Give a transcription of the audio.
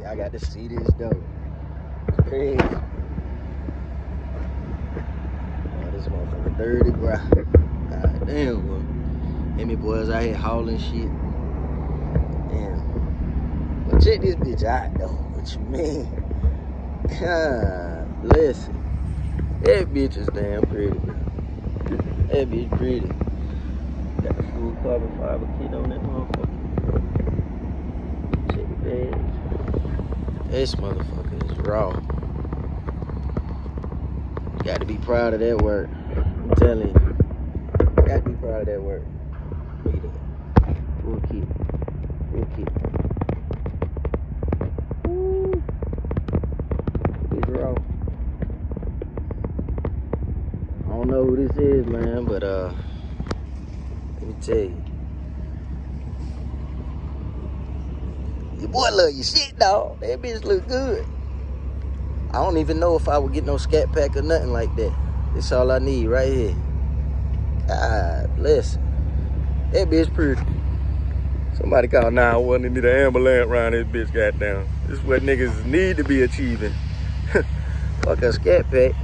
Y'all got to see this though. It's crazy. Oh, this motherfucker dirty, bro. God damn, boy. And me boys out here hauling shit. Damn. But check this bitch out though. What you mean? God, listen. That bitch is damn pretty, bro. That bitch pretty. Got the full carbon fiber kit on that motherfucker. Check the badge. This motherfucker is raw. You got to be proud of that work. I'm telling you. You got to be proud of that work. Look at that. Full kit. Full kit. Woo. It's raw. I don't know who this is, man, but let me tell you. Your boy love your shit, dog. That bitch look good. I don't even know if I would get no Scat pack or nothing like that. That's all I need right here. God bless. That bitch pretty. Somebody call 911 and need an ambulance around this bitch, goddamn. This is what niggas need to be achieving. Fuck a Scat pack.